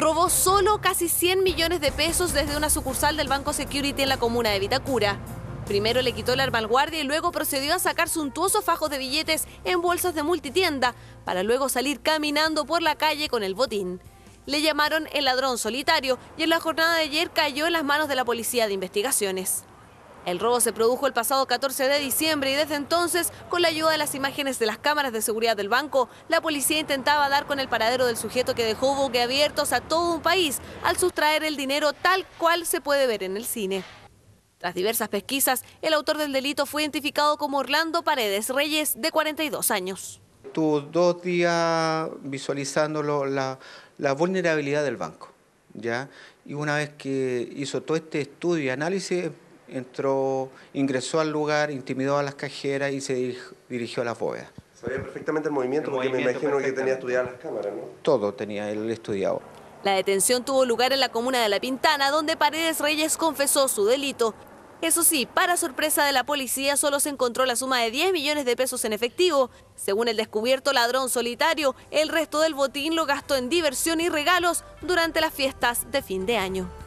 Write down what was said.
robó solo casi 100 millones de pesos desde una sucursal del Banco Security en la comuna de Vitacura. Primero le quitó el arma al guardia y luego procedió a sacar suntuosos fajos de billetes en bolsas de multitienda, para luego salir caminando por la calle con el botín. Le llamaron el ladrón solitario y en la jornada de ayer cayó en las manos de la Policía de Investigaciones. El robo se produjo el pasado 14 de diciembre y desde entonces, con la ayuda de las imágenes de las cámaras de seguridad del banco, la policía intentaba dar con el paradero del sujeto que dejó boquiabiertos a todo un país al sustraer el dinero tal cual se puede ver en el cine. Tras diversas pesquisas, el autor del delito fue identificado como Orlando Paredes Reyes, de 42 años. Estuvo 2 días visualizando la vulnerabilidad del banco, ¿ya? Y una vez que hizo todo este estudio y análisis, ingresó al lugar, intimidó a las cajeras y se dirigió a las bóvedas. Sabía perfectamente el movimiento porque me imagino que tenía estudiadas las cámaras, ¿no? Todo tenía él estudiado. La detención tuvo lugar en la comuna de La Pintana, donde Paredes Reyes confesó su delito. Eso sí, para sorpresa de la policía, solo se encontró la suma de 10 millones de pesos en efectivo. Según el descubierto ladrón solitario, el resto del botín lo gastó en diversión y regalos durante las fiestas de fin de año.